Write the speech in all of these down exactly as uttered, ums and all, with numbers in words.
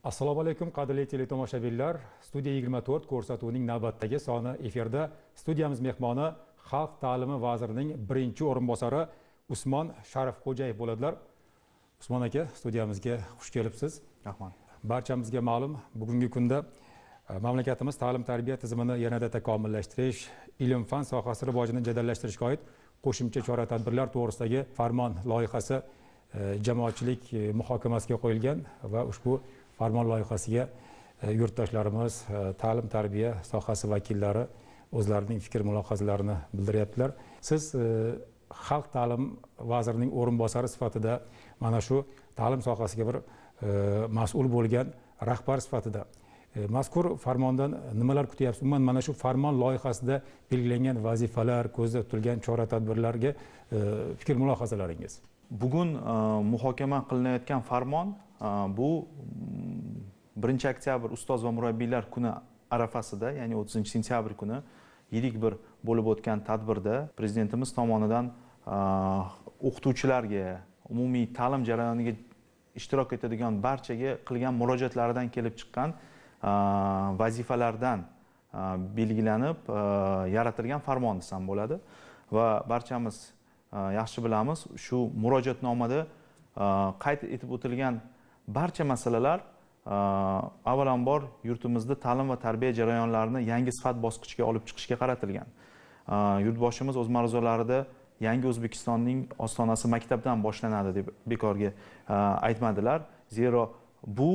Assalomu alaykum qadrli teletomoshabinlar. Studiya yigirma to'rt ko'rsatuvining navbatdagi soni efirda. Studiyamiz mehmoni Xalq ta'limi vazirining birinchi o'rinbosari Usmon Sharifhўжаев bo'ladilar. Usmon aka, studiyamizga xush kelibsiz. Rahmat. Barchamizga ma'lum, bugungi kunda mamlakatimiz ta'lim-tarbiya tizimini yanada takomillashtirish, ilm-fan sohasi rivojini jadallashtirishga oid qo'shimcha chora-tadbirlar to'g'risidagi farmon loyihasi jamoatchilik muhokamasiga qo'yilgan va ushbu farmon loyihasiga yurtdoshlarimiz ta'lim-tarbiya sohasi vakillari o'zlarining fikr mulohazalarini bildiryaptilar. Siz xalq ta'lim vazirining o'rinbosari sifatida mana shu ta'lim sohasiga bir mas'ul bo'lgan rahbar sifatida mazkur farmondan nimalar kutyapsiz? Umuman mana shu farmon loyihasida belgilangan vazifalar, ko'zda tutilgan chora-tadbirlarga fikr mulohazalaringiz. Bugun muhokama qilinayotgan farmon bu birinchi oktyabr ustoz va murabbiylar kuni arafasida, ya'ni o'ttizinchi sentyabr kuni yirik bir bo'lib o'tgan tadbirda prezidentimiz tomonidan o'qituvchilarga, umumiy ta'lim jarayoniga ishtirok etadigan barchaga qilgan murojaatlaridan kelib chiqqan vazifalardan belgilanib yaratilgan farmon desam bo'ladi va barchamiz yaxshi bilamiz, shu murojaatnomada qayd etib o'tilgan barcha masalalar avvalambor yurtimizda ta'lim va tarbiya jarayonlarini yangi sifat bosqichiga olib chiqishga qaratilgan. Yurtboshimiz o'z ma'ruzalarida yangi O'zbekistonning ostonasi maktabdan boshlanadi deb bekorga aytmadilar. Zero bu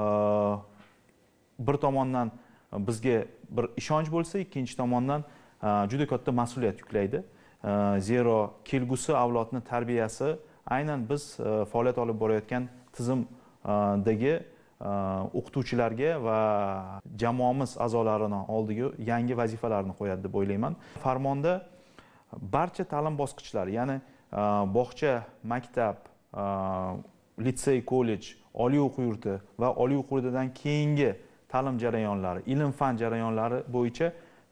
bir tomondan bizga bir ishonch bo'lsa, ikkinchi tomondan juda katta mas'uliyat yuklaydi. Zero kelgusi avlodni tarbiyasi aynan biz faoliyat olib borayotgan tizimdagi o'qituvchilarga va jamoamiz a'zolarining oldiga yangi vazifalarni qo'yadi deb o'ylayman. Farmonda barcha ta'lim bosqichlari, ya'ni bog'cha, maktab, litsey, kollej, oliy o'quv yurti va oliy o'quv yurtidan keyingi ta'lim jarayonlari, ilm-fan jarayonlari bo'yicha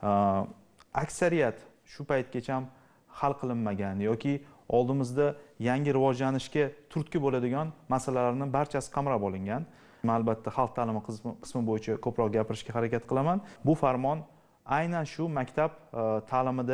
aksariyat shu paytgacha hal qilinmagan yoki oldimizda yangi rivojlanishga turtki bo'ladigan masalalarning barchasi qamrab olingan. Men albatta xalq ta'limi qismi bo'yicha ko'proq gapirishga harakat qilaman. Bu farmon aynan shu maktab ta'limida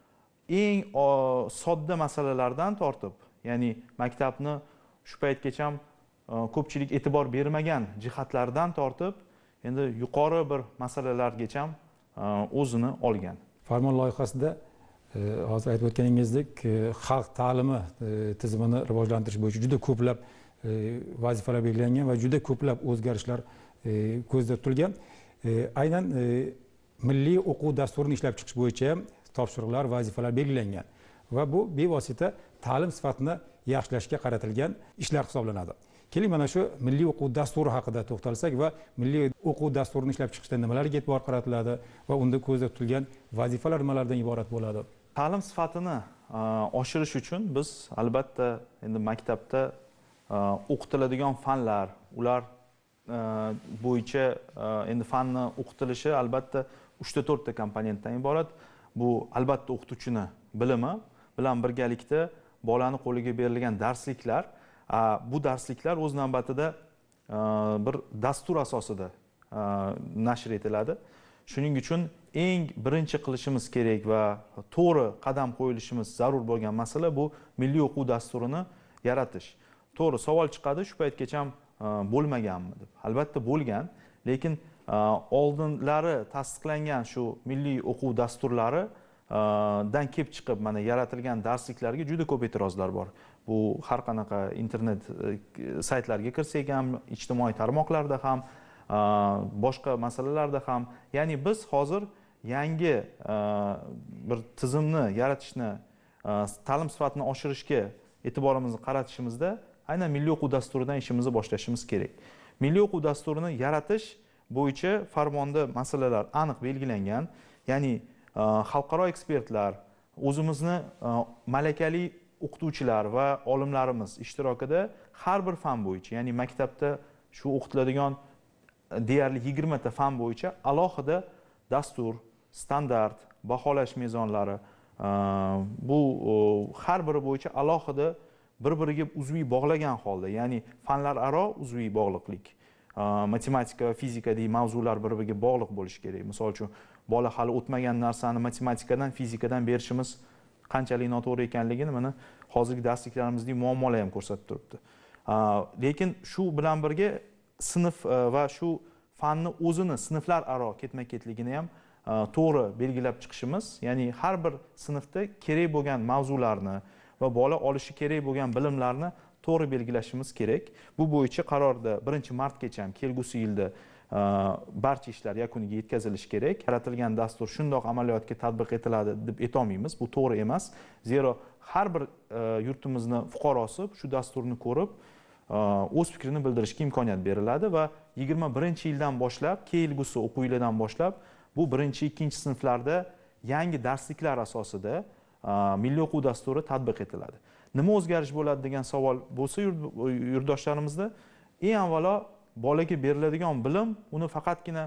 eng sodda masalalardan tortib, ya'ni maktabni shu paytgacha ko'pchilik e'tibor bermagan jihatlardan tortib, endi yuqori bir masalalargacha o'zini olgan. Farmon loyihasida hozir aytib o'tganingizdek, xalq ta'limi tizimini rivojlantirish bo'yicha juda ko'plab vazifalar belgilangan va juda ko'plab o'zgarishlar ko'zda tutilgan. Aynan milliy o'quv dasturini ishlab chiqish bo'yicha ham topshiriqlar, vazifalar belgilangan va bu bevosita ta'lim sifatini yaxshilashga qaratilgan ishlar hisoblanadi. Keling, mana shu milliy o'quv dasturi haqida to'xtalsak va milliy o'quv dasturini ishlab chiqishda nimalarga e'tibor qaratiladi va unda ko'zda tutilgan vazifalar nimalardan iborat bo'ladi? Ta'lim sifatini oshirish uchun biz albatta endi maktabda o'qitiladigan fanlar, ular bo'yicha endi fanni o'qitilishi albatta uch ta to'rt ta komponentdan iborat. Bu albatta o'qituvchini bilimi bilan birgalikda bolani qo'liga berilgan darsliklar. Bu darsliklar o'z navbatida bir dastur asosida nashr etiladi. Shuning uchun eng birinchi qilishimiz kerak va to'g'ri qadam qo'yilishimiz zarur bo'lgan masala bu milliy o'quv dasturini yaratish. To'g'ri, savol chiqadi, shu paytgacha bo'lmaganmi deb. Albatta bo'lgan, lekin oldinlari tasdiqlangan shu milliy o'quv dasturlari dan kelib chiqib mana yaratilgan darsliklarga juda ko'p e'tirozlar bor. Bu har qanaqa internet saytlarga kirsak ham, ijtimoiy tarmoqlarda ham, boshqa masalalarda ham, ya'ni biz hozir yangi bir tizimni yaratishni, ta'lim sifatini oshirishga e'tiborimizni qaratishimizda aynan milliy o'quv dasturidan ishimizni boshlashimiz kerak. Milliy o'quv dasturini yaratish bo'yicha farmonda masalalar aniq belgilangan, ya'ni xalqaro ekspertlar, o'zimizni malakali o'qituvchilar va olimlarimiz ishtirokida har bir fan bo'yicha, ya'ni maktabda shu o'qitiladigan deyarli yigirma ta fan bo'yicha alohida dastur, standart, baholash mezonlari, bu har biri bo'yicha alohida bir-biriga uzviy bog'lagan holda, ya'ni fanlararo uzviy bog'liqlik matematika va fizikadagi mavzular bir-biriga bog'liq bo'lishi kerak. Misol uchun, bola hali o'tmagan narsani matematikadan, fizikadan berishimiz qanchalik noto'g'ri ekanligini mana hozirgi darsliklarimizning muammolari ham ko'rsatib turibdi. Lekin shu bilan birga sinf va shu fanni o'zini sinflar aro ketma-ketligini ham to'g'ri belgilab chiqishimiz, ya'ni har bir sinfda kerak bo'lgan mavzularni va bola olishi kerak bo'lgan bilimlarni to'g'ri belgilashimiz kerak. Bu bo'yicha qarorda birinchi martgacha ham kelgusi yilda barcha ishlar yakuniga yetkazilishi kerak. Yaratilgan dastur shundoq amaliyotga tatbiq etiladi deb aytolmaymiz. Bu to'g'ri emas. Zero har bir yurtimizni fuqarosi shu dasturni ko'rib o'z fikrini bildirishga imkoniyat beriladi va yigirma birinchi yildan boshlab, kelgusi o'quv yilidan boshlab bu birinchi, ikkinchi sinflarda yangi darsliklar asosida milliy o'quv dasturi tatbiq etiladi. Nima o'zgarish bo'ladi degan savol bo'lsa yurtdoshlarimizda, eng avvalo bolaga beriladigan bilim uni faqatgina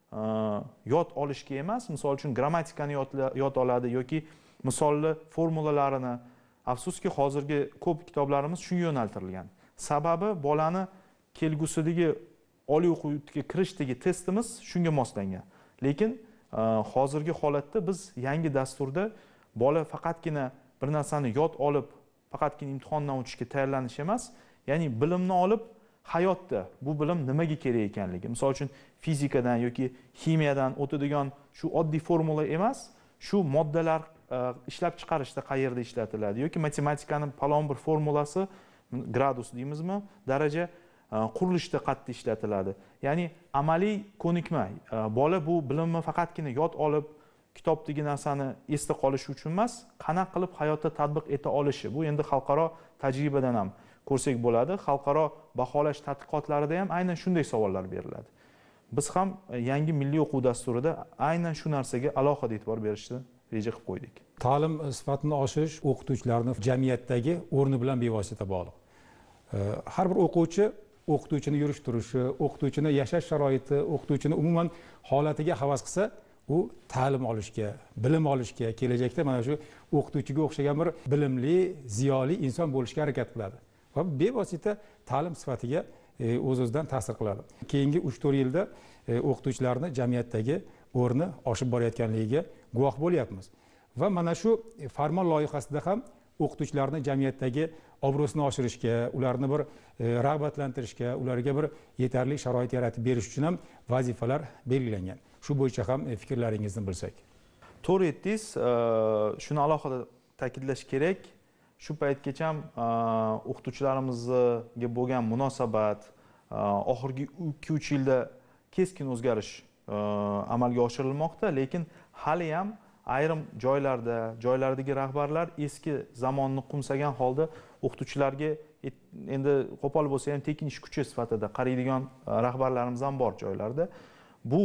yod olishga emas, misol uchun grammatikani yod oladi yoki misolli formulalarini. Afsuski hozirgi ko'p kitoblarimiz shunga yo'naltirilgan. Sababi bolani kelgusidagi oliy o'quv yurtiga kirishdagi testimiz shunga moslangan. Lekin hozirgi holatda biz yangi dasturda bola faqatgina bir narsani yod olib, faqatgina imtihondan o'tishga tayyorlanish emas, ya'ni bilimni olib hayotda bu bilim nimaga kerak ekanligi. Misol uchun fizikadan yoki ximiyadan o'tadigan shu oddiy formula emas, shu moddalar ishlab chiqarishda qayerda ishlatiladi yoki matematikaning falon bir formulasi, gradus deymizmi, daraja qurilishda qattiq ishlatiladi. Ya'ni amaliy ko'nikma. Bola bu bilimni faqatgina yod olib, kitobdagi narsani esda qolishi uchun emas, qanaqa qilib hayotda tatbiq eta olishi. Bu endi xalqaro tajribadan ham ko'rsak bo'ladi. Xalqaro baholash tadqiqotlarida ham aynan shunday savollar beriladi. Biz ham yangi milliy o'quv dasturida aynan shu narsaga alohida e'tibor berishni reja qilib qo'ydik. Ta'lim sifatini oshirish o'qituvchilarning jamiyatdagi o'rni bilan bevosita bog'liq. Har bir o'quvchi o'qituvchini yurish turishi, o'qituvchini yashash sharoiti, o'qituvchini umuman holatiga havas qilsa, u ta'lim olishga, bilim olishga, kelajakda mana shu o'qituvchiga o'xshagan bir bilimli, ziyoli inson bo'lishga harakat qiladi. Va bevosita ta'lim sifatiga o'z-o'zidan ta'sir qiladi. Keyingi uch to'rt yilda o'qituvchilarning jamiyatdagi o'rni oshib borayotganligiga guvoh bo'lyapmiz. Va mana shu farmon loyihasida ham o'qituvchilarning jamiyatdagi obro'sini oshirishga, ularni bir rag'batlantirishga, ularga bir yetarli sharoit yaratib berish uchun ham vazifalar belgilangan. Shu bo'yicha ham fikrlaringizni bilsak. To'g'ri aytdingiz, shuni alohida ta'kidlash kerak. Shu paytgacha ham o'qituvchilarimizga bo'lgan munosabat oxirgi ikki uch yilda keskin o'zgarish amalga oshirilmoqda, lekin hali ham ayrim joylarda, joylardagi rahbarlar eski zamonni qo'msagan holda o'qituvchilarga endi qo'pol bo'lsa ham tekin ish kuchi sifatida qaraydigan rahbarlarimiz ham bor joylarda. Bu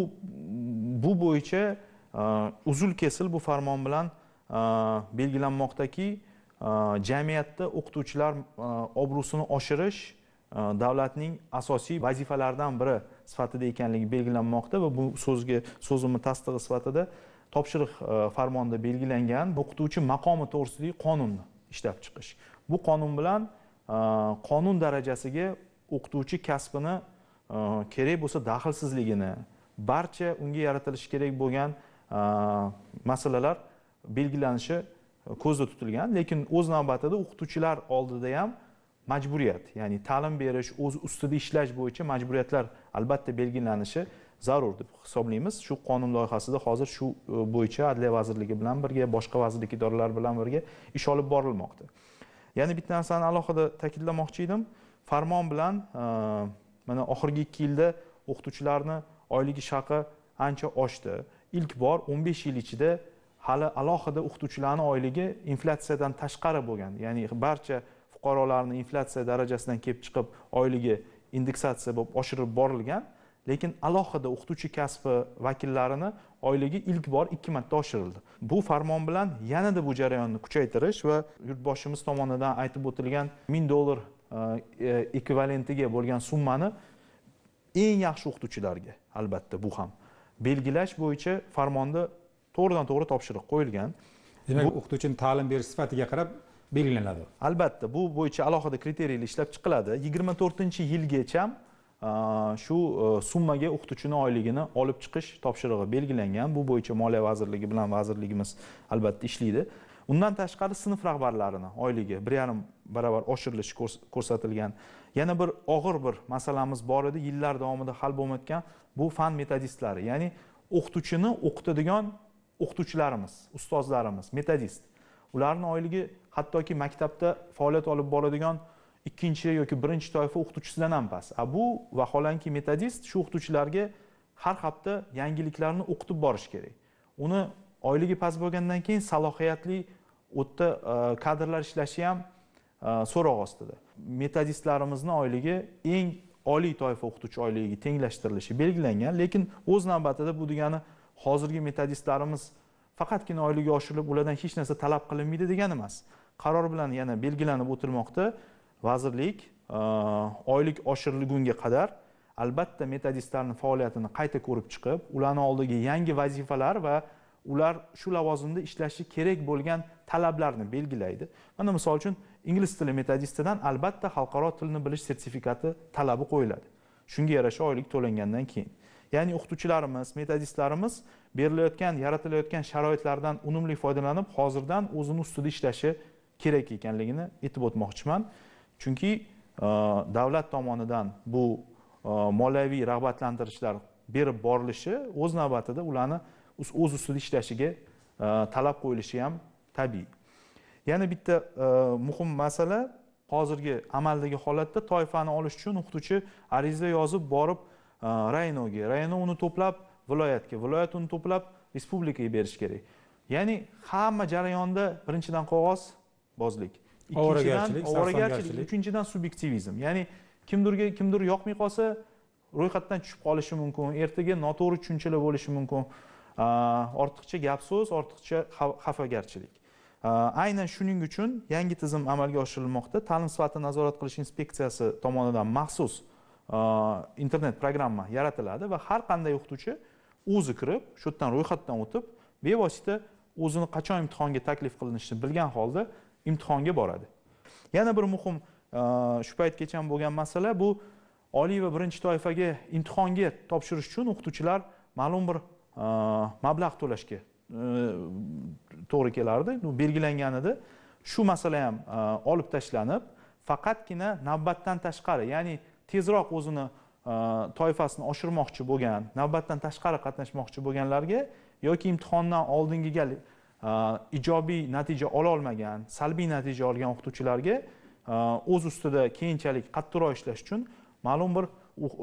bu bo'yicha uzul kesil bu farmon bilan belgilanmoqdaki, jamiyatda o'qituvchilar obro'sini oshirish davlatning asosiy vazifalaridan biri sifatida ekanligi belgilanmoqda va bu so'zga so'zimni tasdig'i sifatida topshiriq farmonda belgilangan o'qituvchi maqomi to'g'risidagi qonunni ishlab chiqish. Bu qonun bilan qonun darajasiga o'qituvchi kasbini kerak bo'lsa daxlsizligini, barcha unga yaratilishi kerak bo'lgan masalalar belgilanishi ko'zda tutilgan, lekin o'z navbatida o'qituvchilar oldida ham majburiyat, ya'ni ta'lim berish, o'z ustida ishlash bo'yicha majburiyatlar albatta belgilanishi zarur deb hisoblaymiz. Shu qonun loyihasida hozir shu bo'yicha Adliya vazirligi bilan birga, boshqa vazirlik idoralari bilan birga ish olib borilmoqda. Yana bitta narsani alohida ta'kidlamoqchi edim. Farmon bilan mana oxirgi ikki yilda o'qituvchilarni oyligi haqi ancha oshdi. Ilk bor o'n besh yil ichida hali alohida o'qituvchilarning oyligi inflyatsiyadan tashqari bo'lgan. Ya'ni barcha fuqarolarning inflyatsiya darajasidan kelib chiqib oyligi indeksatsiya bo'lib oshirib borilgan, lekin alohida o'qituvchi kasbi vakillarini oyligi ilk bor ikki marta oshirildi. Bu farmon bilan yanada bu jarayonni kuchaytirish va yurtboshimiz tomonidan aytib o'tilgan ming dollar ekvivalentiga bo'lgan summani eng yaxshi o'qituvchilarga albatta bu ham belgilash bo'yicha farmonda to'g'ridan to'g'ri topshiriq qo'yilgan. Demak, o'qituvchining ta'lim berish sifatiga qarab belgilanadi. Albatta, bu bo'yicha alohida kriteriyalar ishlab chiqiladi. yigirma to'rtinchi yilgacha shu summaga o'qituvchini oyligini olib chiqish topshirig'i belgilangan. Bu bo'yicha Moliya vazirligi bilan vazirligimiz albatta ishlaydi. Undan tashqari sinf rahbarlarini oyligi bir yarim barobar oshirilishi ko'rsatilgan. Yana bir og'ir bir masalamiz bor edi, yillar davomida hal bo'lmayotgan, bu fan metodistlari, ya'ni o'qituvchini o'qitadigan o'qituvchilarimiz, ustozlarimiz, metodist. Ularning oyligi hattoki maktabda faoliyat olib boradigan ikkinchi yoki birinchi toifa o'qituvchisidan ham past. Bu vaholanki metodist shu o'qituvchilarga har hafta yangiliklarni o'qitib borish kerak. Uni oyligi past bo'lgandan keyin salohiyatli o'tda kadrlar ishlashi ham so'roq ostida. Metodistlarimizning oyligi eng oliy toifa o'qituvchi oyligiga tenglashtirilishi belgilangan, lekin o'z navbatida bu degani hozirgi metodistlarimiz faqatgina oyligi oshirilib, ulardan hech narsa talab qilinmaydi degani emas. Qaror bilan yana belgilanib o'tilmoqda. Vazirlik oylik oshirilgunga qadar albatta metodistlarning faoliyatini qayta ko'rib chiqib, ularning oldiga yangi vazifalar va ular shu lavozimda ishlashi kerak bo'lgan talablarni belgilaydi. Mana misol uchun ingliz tili metodistidan albatta xalqaro tilni bilish sertifikati talabi qo'yiladi. Shunga yarasha oylik to'langandan keyin. Ya'ni o'qituvchilarimiz, metodistlarimiz berilayotgan, yaratilayotgan sharoitlardan unumli foydalanib, hozirdan o'zini ustida ishlashi kerak ekanligini aytib o'tmoqchiman. Chunki davlat tomonidan bu moliyaviy rag'batlantirishlar berib borilishi o'z navbatida ularni o'z ustida ishlashiga talab qo'yilishi ham tabiiy. Yana bitta muhim masala, hozirgi amaldagi holatda toifani olish uchun o'qituvchi ariza yozib borib rayonga, rayon uni to'plab viloyatga, viloyat uni to'plab respublikaga berish kerak. Ya'ni hamma jarayonda birinchidan qog'oz bozlik, ikkinchidan ovoragarchilik, uchinchidan subyektivizm. Ya'ni kimdirga kimdir yoqmay qolsa ro'yxatdan tushib qolishi mumkin, ertaga noto'g'ri tushunchalar bo'lishi mumkin. Ortiqcha gap so'z, ortiqcha xafagarchilik. Aynan shuning uchun yangi tizim amalga oshirilmoqda. Ta'lim sifatini nazorat qilish inspeksiyasi tomonidan maxsus internet programma yaratiladi va har qanday o'qituvchi o'zi kirib, shu yerdan ro'yxatdan o'tib, bevosita o'zini qachon imtihonga taklif qilinishini bilgan holda imtihonga boradi. Yana bir muhim shu paytgacha bo'lgan masala, bu oliy va birinchi toifaga imtihonga topshirish uchun o'qituvchilar ma'lum bir mablag' to'lashga to'g'ri kelardi. Bu belgilangan edi. Shu masala ham olib tashlanib, faqatgina navbatdan tashqari, ya'ni tezroq o'zini toifasini oshirmoqchi bo'lgan, navbatdan tashqari qatnashmoqchi bo'lganlarga yoki imtihondan oldingiga ijobiy natija ola olmagan, salbiy natija olgan o'qituvchilarga o'z ustida keyinchalik qattiqroq ishlash uchun ma'lum bir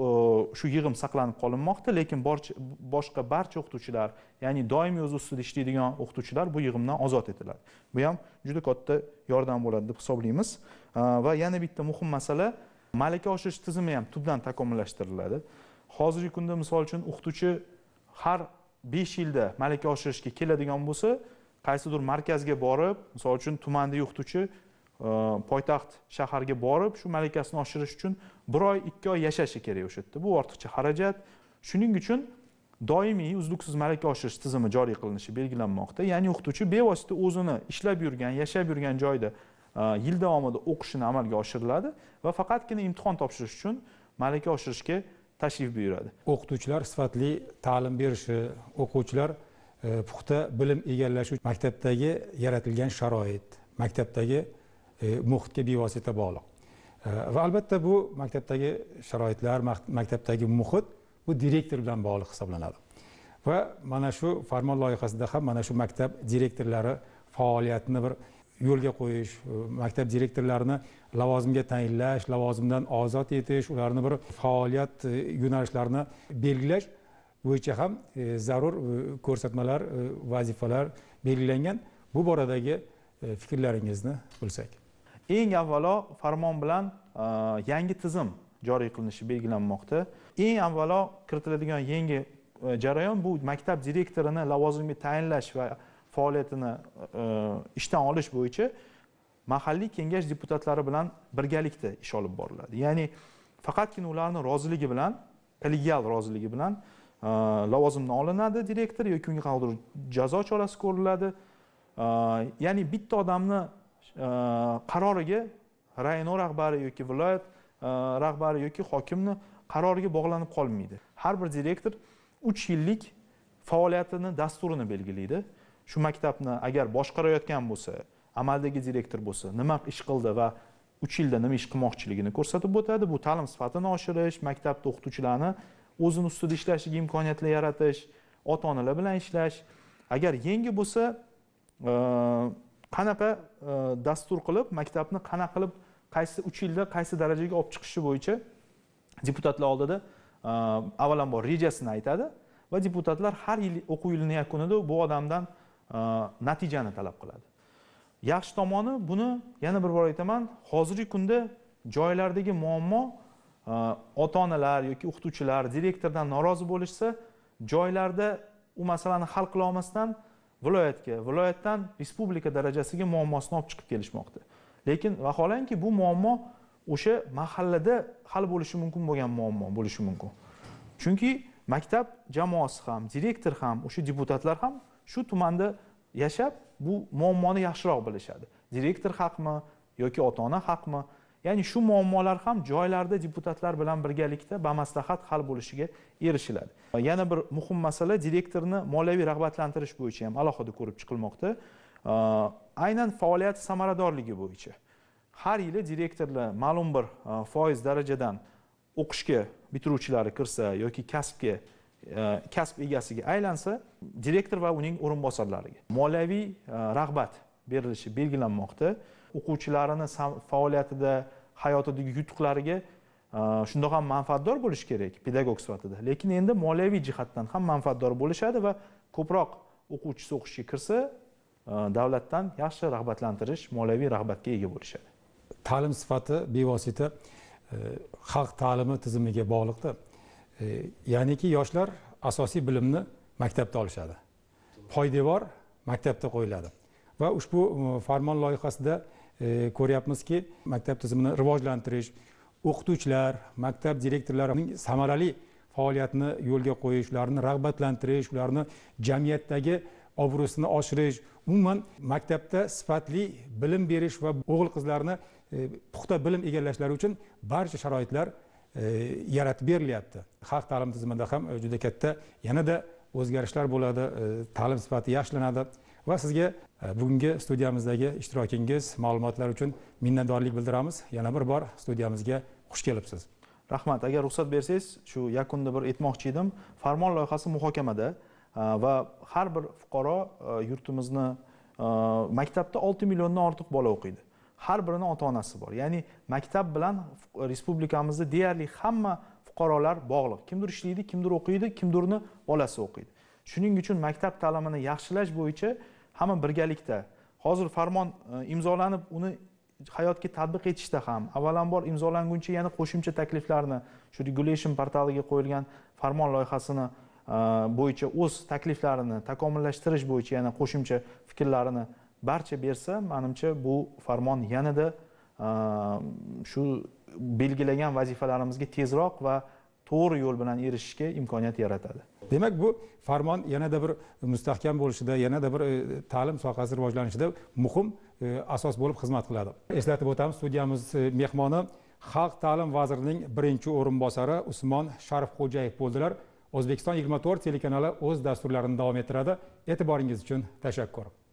shu yig'im saqlanib qolinmoqda, lekin boshqa barcha o'qituvchilar, ya'ni doimiy o'z ustida ishlaydigan o'qituvchilar bu yig'imdan ozod etiladi. Bu ham juda katta yordam bo'ladi deb hisoblaymiz. Va yana bitta muhim masala, malaka oshirish tizimi ham tubdan takomillashtiriladi. Hozirgi kunda misol uchun o'qituvchi har besh yilda malaka oshirishga keladigan bo'lsa, qaysidir markazga borib, misol uchun tumandagi o'qituvchi poytaxt shaharga borib, shu malakasini oshirish uchun bir oy, ikki oy yashashi kerak o'sha yerda. Bu ortiqcha xarajat. Shuning uchun doimiy uzluksiz malaka oshirish tizimi joriy qilinishi belgilanmoqda. Ya'ni o'qituvchi bevosita o'zini ishlab yurgan, yashab yurgan joyda yil davomida o'qishini amalga oshiriladi va faqatgina imtihon topshirish uchun malaka oshirishga tashrif buyuradi. O'qituvchilar sifatli ta'lim berishi, o'quvchilar puxta bilim egallashi uchun maktabdagi yaratilgan sharoit, maktabdagi muhitga bevosita bog'liq. Va albatta bu maktabdagi sharoitlar, maktabdagi muhit bu direktor bilan bog'liq hisoblanadi. Va mana shu farmon loyihasida ham mana shu maktab direktorlari faoliyatini bir yo'lga qo'yish, maktab direktorlarini lavozimga tayinlash, lavozimdan ozod etish, ularni bir faoliyat yo'nalishlarini belgilash bo'yicha ham zarur ko'rsatmalar, vazifalar belgilangan. Bu boradagi fikrlaringizni bilsak. Eng avvalo farmon bilan yangi tizim joriy qilinishi belgilanmoqda. Eng avvalo kiritiladigan yangi jarayon bu maktab direktorini lavozimga tayinlash va faoliyatini ishdan olish bo'yicha mahalliy kengash deputatlari bilan birgalikda ish olib boriladi. Ya'ni faqatgina ularning roziligi bilan, kollegial roziligi bilan lavozimdan olinadi direktor yoki unga qanday jazo chorasi ko'riladi. Ya'ni bitta odamni qaroriga rayon rahbari yoki viloyat rahbari yoki hokimni qaroriga bog'lanib qolmaydi. Har bir direktor uch yillik faoliyatini dasturini belgilaydi. Shu maktabni agar boshqarayotgan bo'lsa, amaldagi direktor bo'lsa, nima ish qildi va uch yilda nima ish qilmoqchiligini ko'rsatib o'tadi. Bu ta'lim sifatini oshirish, maktabda o'qituvchilarni o'zini ustida ishlashiga imkoniyatlar yaratish, ota-onalar bilan ishlash. Agar yangi bo'lsa, qanaqa dastur qilib, maktabni qanaqa qilib, qaysi uch yilda qaysi darajaga olib chiqishi bo'yicha deputatlar oldida avvalambor rejasini aytadi va deputatlar har yil o'quv yilining yakunida bu odamdan natijani talab qiladi. Yaxshi tomoni, buni yana bir bor aytaman, hozirgi kunda joylardagi muammo ota-onalar yoki o'qituvchilar direktordan norozi bo'lishsa, joylarda u masalani hal qila olmasdan viloyatga, viloyatdan respublika darajasiga muammosini olib chiqib kelishmoqda. Lekin vaholanki bu muammo o'sha mahallada hal bo'lishi mumkin bo'lgan muammo bo'lishi mumkin. Chunki maktab jamoasi ham, direktor ham, o'sha deputatlar ham shu tumanda yashab bu muammoni yaxshiroq bilishadi. Direktor haqmi yoki ota-ona haqmi? Ya'ni shu muammolar ham joylarda deputatlar bilan birgalikda bamaslahat hal bo'lishiga erishiladi. Yana bir muhim masala direktorni moliyaviy rag'batlantirish bo'yicha ham alohida ko'rib chiqilmoqda. Aynan faoliyat samaradorligi bo'yicha har yili direktorlar ma'lum bir foiz darajadan o'qishga bitiruvchilari kirsa yoki kasbga kasb egasiga aylansa, direktor va uning o'rinbosarlariga moliyaviy rag'bat berilishi belgilanmoqda. O'quvchilarini faoliyatida, hayotidagi yutuqlariga shundoq ham manfaatdor bo'lish kerak pedagog sifatida. Lekin endi moliyaviy jihatdan ham manfaatdor bo'lishadi va ko'proq o'quvchisi o'qishga kirsa, davlatdan yaxshi rag'batlantirish, moliyaviy rag'batga ega bo'lishadi. Ta'lim sifati bevosita xalq ta'limi tizimiga bog'liqdir. Ya'niki yoshlar asosiy bilimni maktabda olishadi. Poydevor maktabda qo'yiladi. Va ushbu farmon loyihasida ko'ryapmizki, maktab tizimini rivojlantirish, o'qituvchilar, maktab direktorlarining samarali faoliyatini yo'lga qo'yish, ularni rag'batlantirish, ularni jamiyatdagi obro'sini oshirish, umuman maktabda sifatli bilim berish va o'g'il-qizlarni puxta bilim egallashlari uchun barcha sharoitlar yaratib berilyapti. Xalq ta'lim tizimida ham juda katta yanada o'zgarishlar bo'ladi, ta'lim sifati yaxshilanadi va sizga bugungi studiyamizdagi ishtirokingiz, ma'lumotlar uchun minnatdorlik bildiramiz. Yana bir bor studiyamizga xush kelibsiz. Rahmat. Agar ruxsat bersangiz, shu yakunda bir aytmoqchi edim. Farmon loyihasi muhokamada va har bir fuqaro yurtimizni maktabda olti milliondan ortiq bola o'qiydi. Har birining ota-onasi bor. Ya'ni maktab bilan respublikamizda deyarli hamma fuqarolar bog'liq. Kimdir ishlaydi, kimdir o'qiydi, kimdirni bolasi o'qiydi. Shuning uchun maktab ta'limini yaxshilash bo'yicha hamma birgalikda. Hozir farmon imzolanib, uni hayotga tatbiq etishda ham avvalambor imzolanguncha yana qo'shimcha takliflarni shu regulation portaliga qo'yilgan farmon loyihasini bo'yicha o'z takliflarini takomillashtirish bo'yicha yana qo'shimcha fikrlarini barcha bersa, menimcha bu farmon yanada shu belgilagan vazifalarimizga tezroq va to'g'ri yo'l bilan erishishga imkoniyat yaratadi. Demak, bu farmon yanada bir mustahkam bo'lishida, yanada bir ta'lim sohasi rivojlanishida muhim asos bo'lib xizmat qiladi. Eslatib o'tamiz, studiyamiz mehmoni Xalq ta'lim vazirining birinchi o'rinbosari Usmon Sharifhўžayev bo'ldilar. O'zbekiston yigirma to'rt telekanali o'z dasturlarini davom ettiradi. E'tiboringiz uchun tashakkur.